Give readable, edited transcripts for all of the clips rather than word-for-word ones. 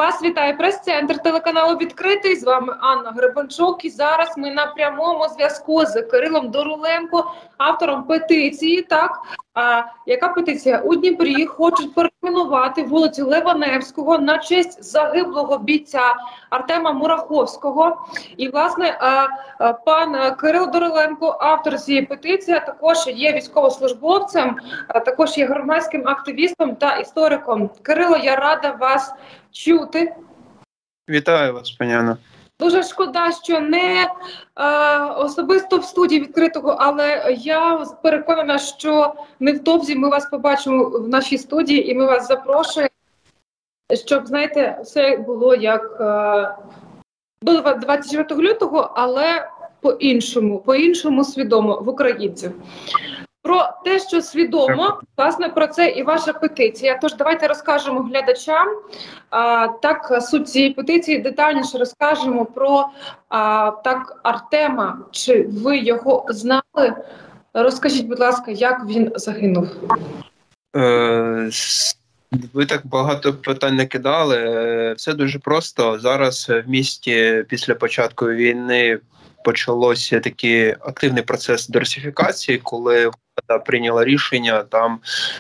Вас вітає прес-центр телеканалу «Відкритий». З вами Анна Гребенчук. І зараз ми на прямому зв'язку з Кирилом Доруленко, автором петиції. Яка петиція? У Дніпрі хочуть перейменувати вулицю Лева Невського на честь загиблого бійця Артема Мураховського. І, власне, пан Кирило Доруленко, автор цієї петиції, також є військовослужбовцем, також є громадським активістом та істориком. Кирило, я рада вас чути. Вітаю вас, пані Анна. Дуже шкода, що не особисто в студії відкритого, але я переконана, що невдовзі ми вас побачимо в нашій студії і ми вас запрошуємо, щоб, знаєте, все було як було 24 лютого, але по-іншому свідомо в українців. Про те, що свідомо, власне, про це і ваша петиція. Тож давайте розкажемо глядачам, суть цієї петиції, детальніше розкажемо про Артема. Чи ви його знали? Розкажіть, будь ласка, як він загинув? Ви так багато питань накидали. Все дуже просто. Зараз в місті після початку війни почалося такий активний процес дерусифікації, коли влада прийняла рішення там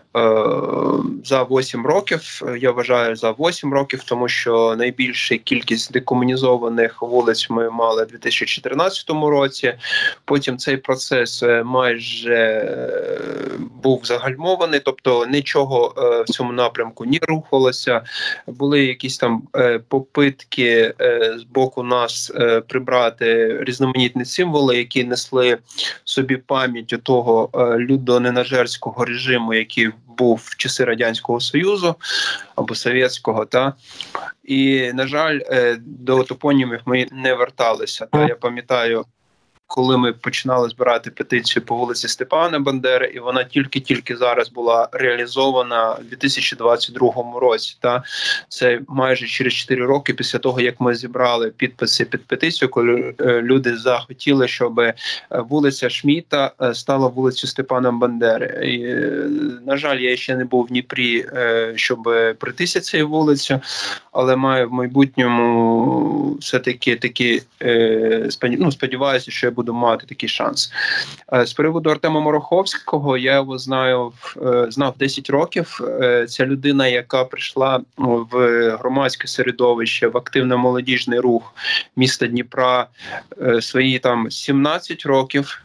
за 8 років, я вважаю, за 8 років, тому що найбільша кількість декомунізованих вулиць ми мали в 2014 році. Потім цей процес майже був загальмований, тобто нічого в цьому напрямку не рухалося. Були якісь там попитки з боку нас прибрати різноманітні символи, які несли собі пам'ять того людоненажерського режиму, який був в часи Радянського Союзу або Совєтського, і, на жаль, до топонімів ми не верталися. Я пам'ятаю, коли ми починали збирати петицію по вулиці Степана Бандери, і вона тільки зараз була реалізована в 2022 році. Це майже через 4 роки після того, як ми зібрали підписи під петицію, коли люди захотіли, щоб вулиця Шмідта стала вулицею Степана Бандери. І, на жаль, я ще не був в Дніпрі, щоб пройтися цією вулицею, але маю в майбутньому все-таки сподіваюся, що я буду мати такий шанс. З приводу Артема Мураховського, я його знав 10 років. Ця людина, яка прийшла в громадське середовище, в активно-молодіжний рух міста Дніпра свої 17 років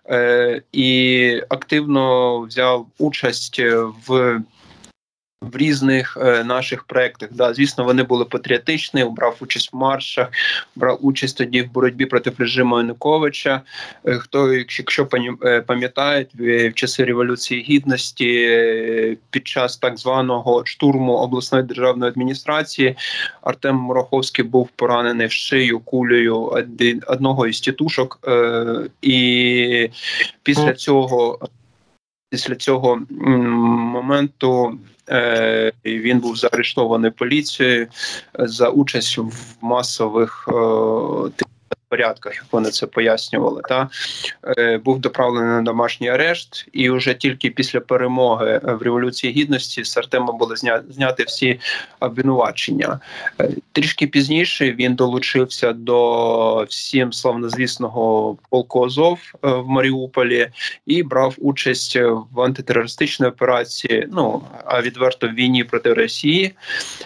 і активно взяв участь в різних наших проєктах. Звісно, вони були патріотичні, брав участь в маршах, брав участь тоді в боротьбі проти режиму Януковича. Якщо пам'ятають, в часи Революції Гідності, під час так званого штурму обласної державної адміністрації, Артем Мураховський був поранений в шию кулею одного із тітушок. І після цього моменту він був заарештований поліцією за участь в масових порядках, як вони це пояснювали. Був доправлений на домашній арешт, і вже тільки після перемоги в Революції Гідності з Артема були зняті всі обвинувачення. Трішки пізніше він долучився до всім славнозвісного полку Азов в Маріуполі і брав участь в антитерористичній операції, а відверто в війні проти Росії.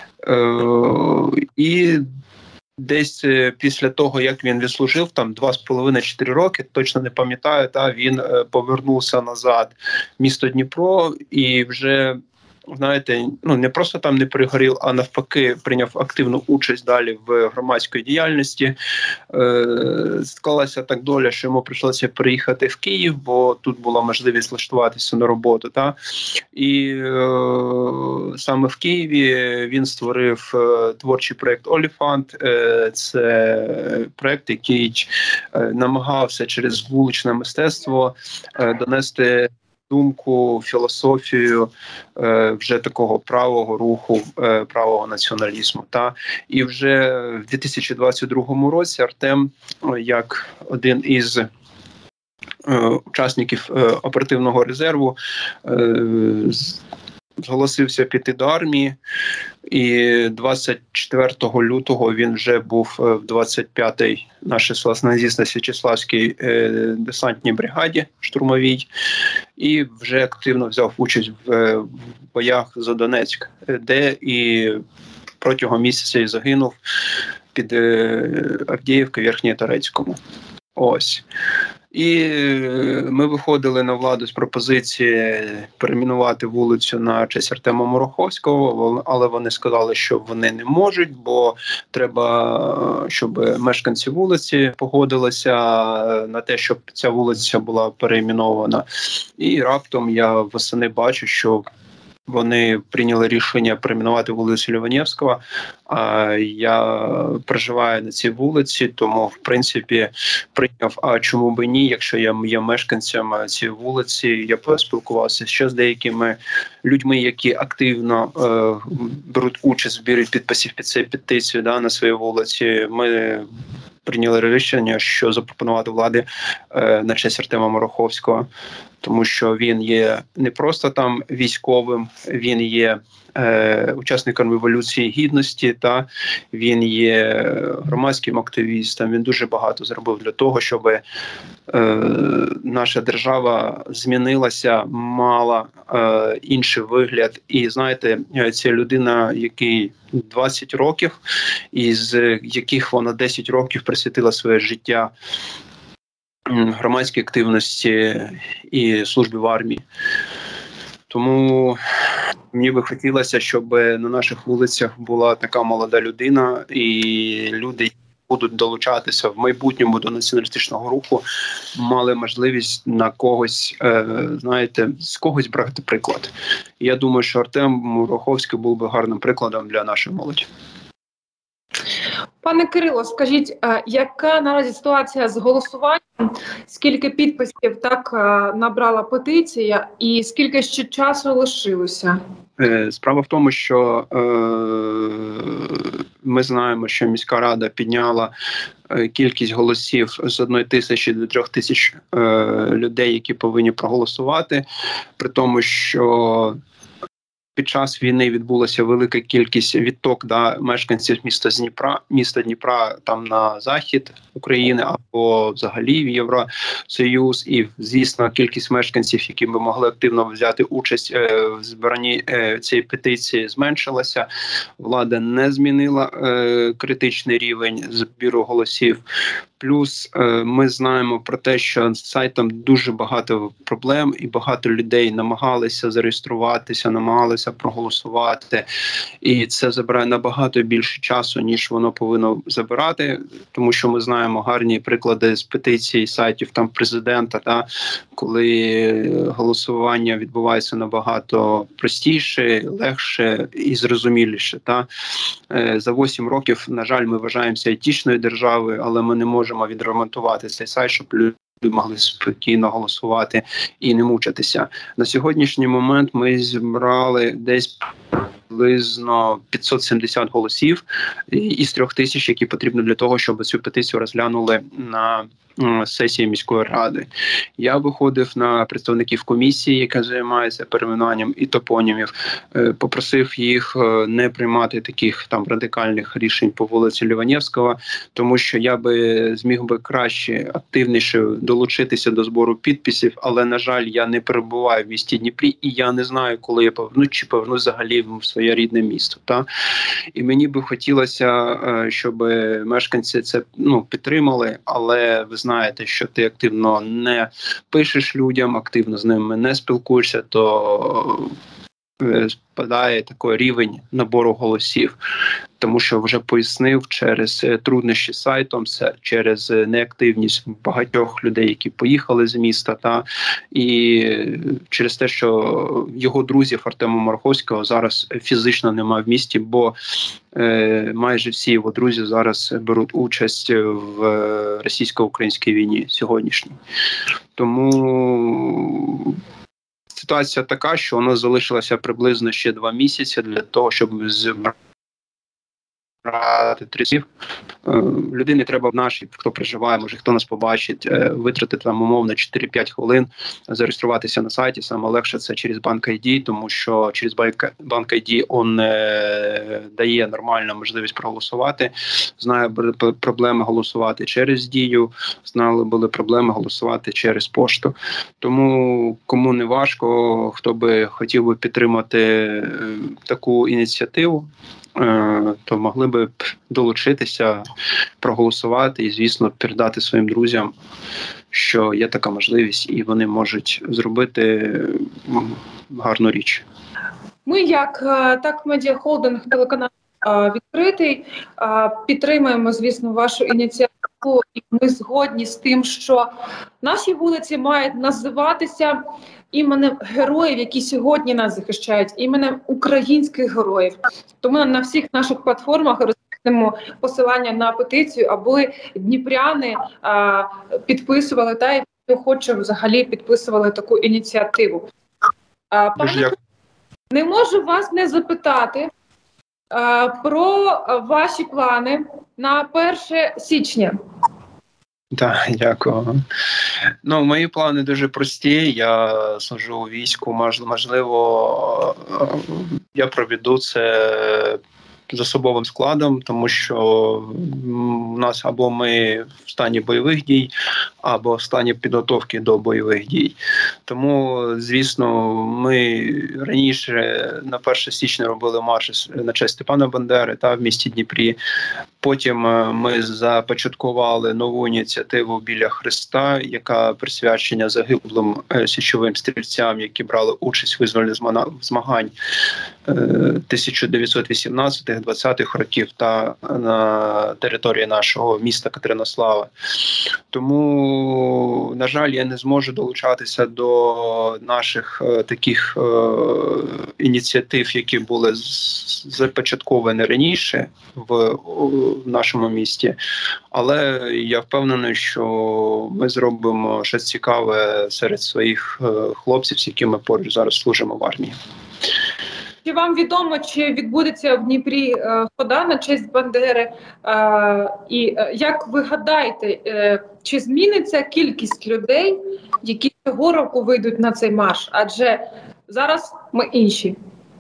І десь після того, як він відслужив, 2,5-4 роки, точно не пам'ятаю, він повернувся назад в місто Дніпро і вже, знаєте, не просто там не пригорів, а навпаки прийняв активну участь далі в громадській діяльності. Склалася так доля, що йому прийшлося приїхати в Київ, бо тут була можливість влаштуватися на роботу. І саме в Києві він створив творчий проєкт «Оліфант». Це проєкт, який намагався через вуличне мистецтво донести думку, філософію вже такого правого руху, правого націоналізму. І вже в 2022 році Артем, як один із учасників оперативного резерву, зголосився піти до армії, і 24 лютого він вже був в 25-й нашій Славнозвісно-Січеславській десантній бригаді штурмовій і вже активно взяв участь в боях за Донецьк, де і протягом місяця і загинув під Авдіївкою, Верхньоторецькому. Ось. І ми виходили на владу з пропозиції перейменувати вулицю на честь Артема Мураховського, але вони сказали, що вони не можуть, бо треба, щоб мешканці вулиці погодилися на те, щоб ця вулиця була перейменована. І раптом я восени бачу, що вони прийняли рішення перейменувати вулицю Ліваневського, а я проживаю на цій вулиці, тому, в принципі, прийняв, а чому би ні, якщо я є мешканцем цієї вулиці, я поспілкувався ще з деякими людьми, які активно беруть участь в збірі підписів під цією петицією на своїй вулиці. Ми прийняли рішення, що запропонувати влади на честь Артема Мураховського, тому що він є не просто там військовим, він є учасником Революції Гідності, та він є громадським активістом, він дуже багато зробив для того, щоб наша держава змінилася, мала інший вигляд. І знаєте, ця людина, який 20 років, із яких вона 10 років присвятила своє життя громадській активності і службі в армії. Тому мені би хотілося, щоб на наших вулицях була така молода людина, і люди, які будуть долучатися в майбутньому до націоналістичного руху, мали можливість на когось, знаєте, з когось брати приклад. Я думаю, що Артем Мураховський був би гарним прикладом для нашої молоді. Пане Кирило, скажіть, яка наразі ситуація з голосуванням? Скільки підписів так набрала петиція і скільки ще часу лишилося? Справа в тому, що ми знаємо, що міська рада підняла кількість голосів з 1 тисячі до 3 тисяч людей, які повинні проголосувати, при тому, що під час війни відбулася велика кількість відток мешканців міста Дніпра там на захід України або взагалі в Євросоюз. І, звісно, кількість мешканців, які би могли активно взяти участь в збиранні цієї петиції, зменшилася. Влада не змінила критичний рівень збіру голосів. Плюс ми знаємо про те, що з сайтом дуже багато проблем і багато людей намагалися зареєструватися, намагалися проголосувати. І це забирає набагато більше часу, ніж воно повинно забирати, тому що ми знаємо гарні приклади з петицій сайтів там президента, коли голосування відбувається набагато простіше, легше і зрозуміліше. За 8 років, на жаль, ми вважаємося айтішною державою, але ми не можемо відремонтувати цей сайт, щоб люди могли спокійно голосувати і не мучитися. На сьогоднішній момент ми зібрали десь приблизно 570 голосів із 3 тисяч, які потрібно для того, щоб цю петицію розглянули на сесії міської ради. Я виходив на представників комісії, яка займається перейменуванням і топонімів, попросив їх не приймати таких там радикальних рішень по вулиці Ліваневського, тому що я би зміг би краще, активніше долучитися до збору підписів, але, на жаль, я не перебуваю в місті Дніпрі, і я не знаю, коли я повернусь, чи повернусь взагалі в своє рідне місто. І мені би хотілося, щоб мешканці це підтримали, але ви знаєте, що ти активно не пишеш людям, активно з ними не спілкуєшся, то спадає такий рівень набору голосів. Тому що вже пояснив, через труднощі з сайтом, через неактивність багатьох людей, які поїхали з міста, і через те, що його друзів Артема Мураховського зараз фізично немає в місті, бо майже всі його друзі зараз беруть участь в російсько-українській війні сьогоднішній. Тому ситуація така, що у нас залишилося приблизно ще 2 місяці для того, щоб зібрати набрати 3 слів. Людині треба в нашій, хто проживає, може хто нас побачить, витратити там умовно 4-5 хвилин, зареєструватися на сайті. Саме легше це через Bank ID, тому що через Bank ID он дає нормальну можливість проголосувати. Знаю, були проблеми голосувати через Дію, знали, були проблеми голосувати через пошту. Тому кому не важко, хто би хотів би підтримати таку ініціативу, то могли би долучитися, проголосувати і, звісно, передати своїм друзям, що є така можливість, і вони можуть зробити гарну річ. Ми, як так медіахолдинг телеканал «Відкритий», підтримуємо, звісно, вашу ініціативу, і ми згодні з тим, що наші вулиці мають називатися іменем героїв, які сьогодні нас захищають, іменем українських героїв. Тому на всіх наших платформах розмістимо посилання на петицію, аби дніпряни підписували та й охоче взагалі підписували таку ініціативу. Пане, не можу вас не запитати про ваші плани на 1 січня. Так, дякую. Мої плани дуже прості. Я служу у війську. Можливо, я проведу це з особовим складом, тому що у нас або ми в стані бойових дій, або в стані підготовки до бойових дій. Тому, звісно, ми раніше на 1 січня робили марш на честь Степана Бандери в місті Дніпрі. Потім ми започаткували нову ініціативу біля Хреста, яка присвячена загиблим січовим стрільцям, які брали участь у визвольних змагань 1918-20-х років та на території нашого міста Катеринослава. Тому, на жаль, я не зможу долучатися до наших таких ініціатив, які були започатковані раніше в нашому місті. Але я впевнений, що ми зробимо щось цікаве серед своїх хлопців, з якими поруч зараз служимо в армії. Чи вам відомо, чи відбудеться в Дніпрі хода на честь Бандери? І як ви гадаєте, чи зміниться кількість людей, які цього року вийдуть на цей марш? Адже зараз ми інші.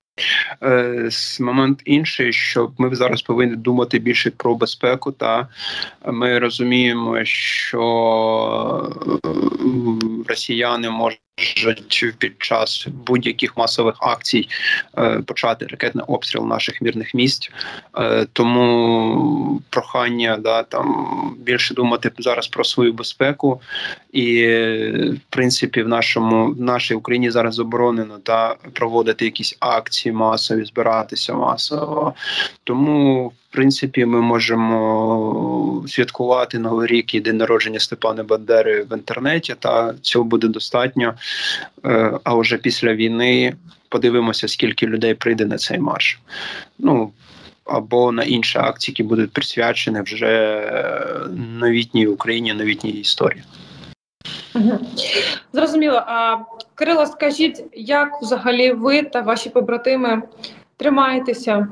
Момент інший, що ми зараз повинні думати більше про безпеку. Ми розуміємо, що росіяни можуть під час будь-яких масових акцій почати ракетний обстріл наших мирних місць. Тому прохання більше думати зараз про свою безпеку. І, в принципі, в нашій Україні зараз заборонено проводити якісь акції масові, збиратися масово. Тому, в принципі, ми можемо святкувати Новий рік і день народження Степана Бандери в інтернеті, цього буде достатньо. А вже після війни подивимося, скільки людей прийде на цей марш. Або на інші акції, які будуть присвячені вже новітній Україні, новітній історії. Зрозуміло. Кирило, скажіть, як взагалі ви та ваші побратими тримаєтеся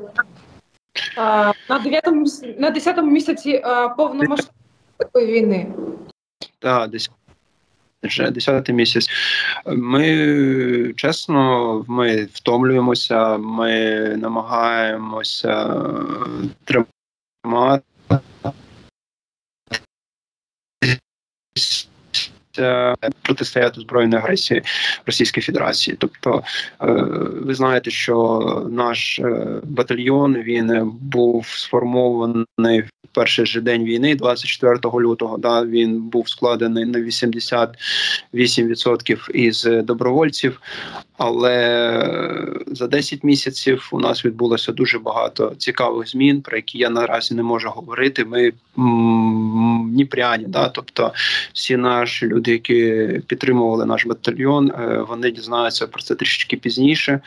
на 10-му місяці повномасштабної війни? Так, вже 10-й місяць. Ми, чесно, ми втомлюємося, ми намагаємося тримати протистояти збройної агресії Російської Федерації. Тобто, ви знаєте, що наш батальйон, він був сформований в перший же день війни, 24 лютого. Він був складений на 88% із добровольців, але за 10 місяців у нас відбулося дуже багато цікавих змін, про які я наразі не можу говорити. Ми дніпряні, тобто всі наші люди, які підтримували наш батальйон, вони дізнаються про це трішечки пізніше.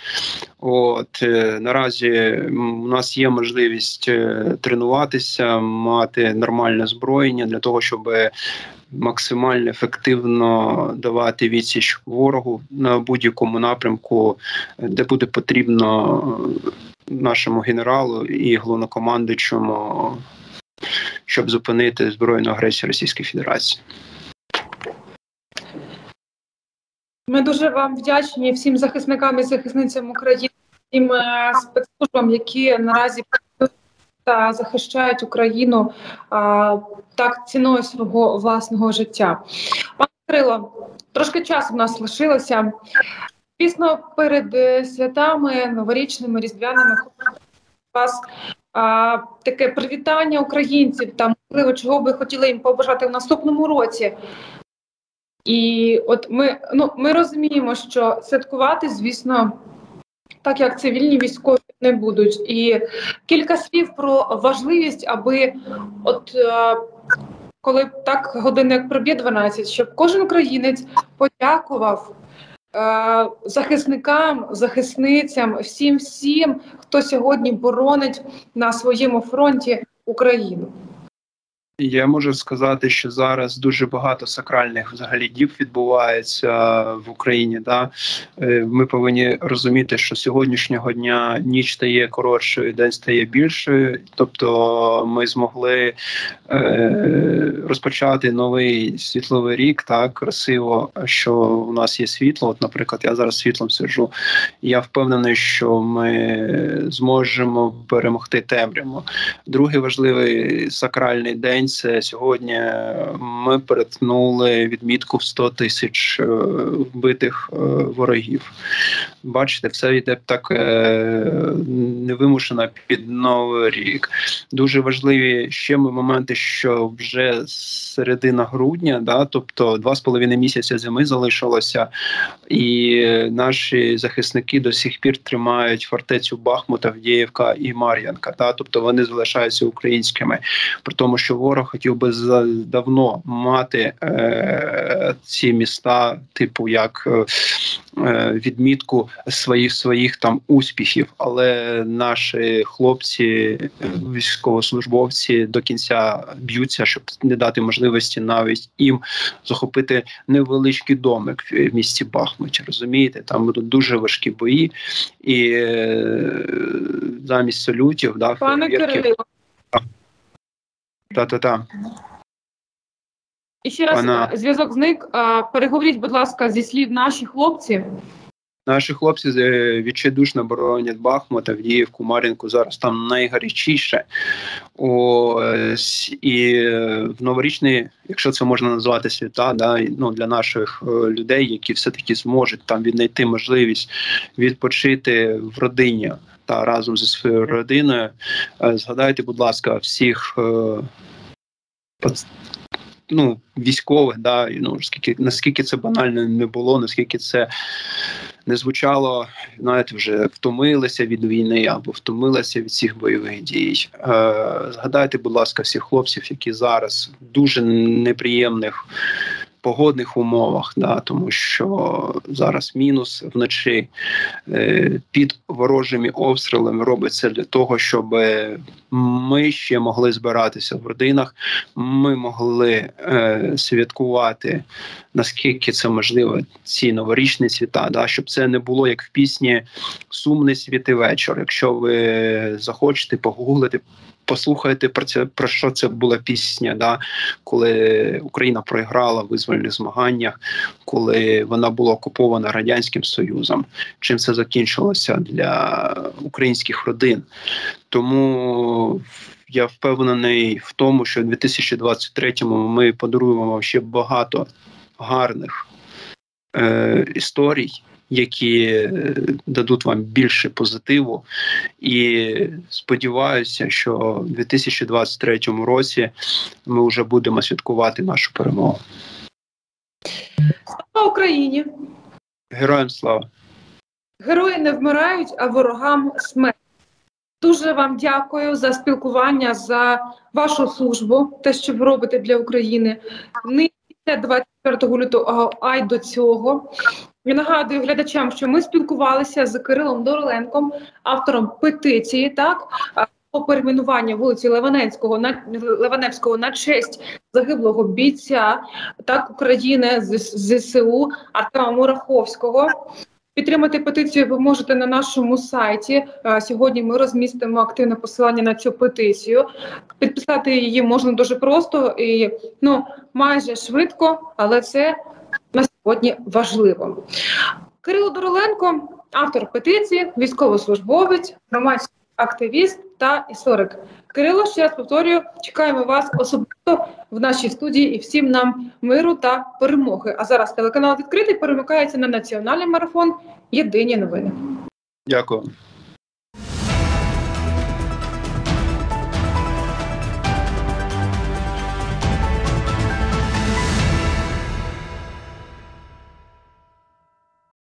Наразі у нас є можливість тренуватися, мати нормальне озброєння для того, щоб максимально ефективно давати відсіч ворогу на будь-якому напрямку, де буде потрібно нашому генералу і головнокомандуючому, щоб зупинити збройну агресію Російської Федерації. Ми дуже вам вдячні всім захисникам і захисницям України, всім спецслужбам, які наразі та захищають Україну так ціною свого власного життя. Пане Кирило, трошки часу в нас лишилося. Звісно, перед святами, новорічними, різдвяними, у вас таке привітання українців, там, можливо, чого би хотіли їм побажати в наступному році. І от ми розуміємо, що святкувати, звісно, так як цивільні військові не будуть. І кілька слів про важливість, аби коли так година як проб'є 12, щоб кожен українець подякував захисникам, захисницям, всім, хто сьогодні боронить на своєму фронті Україну. Я можу сказати, що зараз дуже багато сакральних взагалі діб відбувається в Україні. Да? Ми повинні розуміти, що сьогоднішнього дня ніч стає коротшою, день стає більшою. Тобто ми змогли розпочати новий світловий рік, так, красиво, що у нас є світло. От, наприклад, я зараз світлом сиджу. Я впевнений, що ми зможемо перемогти темряву. Другий важливий сакральний день – це сьогодні ми перетнули відмітку в 100 тисяч вбитих ворогів. Бачите, все йде так невимушено під Новий рік. Дуже важливі ще моменти, що вже середина грудня, да, тобто 2,5 місяця зими залишилося, і наші захисники до сих пір тримають фортецю Бахмут, Авдіївка і Мар'їнка. Да, тобто вони залишаються українськими. При тому, що ворог хотів би давно мати ці міста, типу як відмітку своїх там успіхів, але наші хлопці, військовослужбовці до кінця б'ються, щоб не дати можливості навіть їм захопити невеличкий домик в місті Бахмуті. Розумієте, там будуть дуже важкі бої, і замість салютів, да, пане Кирило. Та. І ще раз зв'язок зник. Переговоріть, будь ласка, зі слів наші хлопці. Наші хлопці відчайдушно боронять Бахмут, Авдіївку, Мар'їнку. Зараз там найгарячіше. І в новорічний, якщо це можна назвати свята, да, ну, для наших людей, які все-таки зможуть там віднайти можливість відпочити в родині та разом зі своєю родиною. Згадайте, будь ласка, всіх військових, да, наскільки це банально не було, наскільки це не звучало, знаєте, вже втомилися від війни або втомилися від цих бойових дій. Згадайте, будь ласка, всіх хлопців, які зараз в дуже неприємних погодних умовах, да, тому що зараз мінус вночі під ворожими обстрілами робиться для того, щоб ми ще могли збиратися в родинах, ми могли святкувати, наскільки це можливо, ці новорічні свята, да, щоб це не було як в пісні «Сумний святий вечір». Якщо ви захочете погуглити, послухайте про що це була пісня, да? Коли Україна програла в визвольних змаганнях, коли вона була окупована Радянським Союзом. Чим це закінчилося для українських родин. Тому я впевнений в тому, що в 2023-му ми подаруємо вам ще багато гарних історій, які дадуть вам більше позитиву. І сподіваюся, що в 2023 році ми вже будемо святкувати нашу перемогу. Слава Україні! Героям слава! Герої не вмирають, а ворогам смерть. Дуже вам дякую за спілкування, за вашу службу, те, що ви робите для України. Не 24 лютого, а й до цього. Я нагадую глядачам, що ми спілкувалися з Кирилом Дороленком, автором петиції, по перейменуванню вулиці Леваневського на честь загиблого бійця України з ЗСУ Артема Мураховського. Підтримати петицію ви можете на нашому сайті. Сьогодні ми розмістимо активне посилання на цю петицію. Підписати її можна дуже просто і майже швидко, але це на сьогодні важливо. Кирило Дороленко, автор петиції, військовослужбовець, громадський активіст та історик. Кирило, ще раз повторюю, чекаємо вас особисто в нашій студії і всім нам миру та перемоги. А зараз телеканал «Відкритий» перемикається на національний марафон «Єдині новини». Дякую.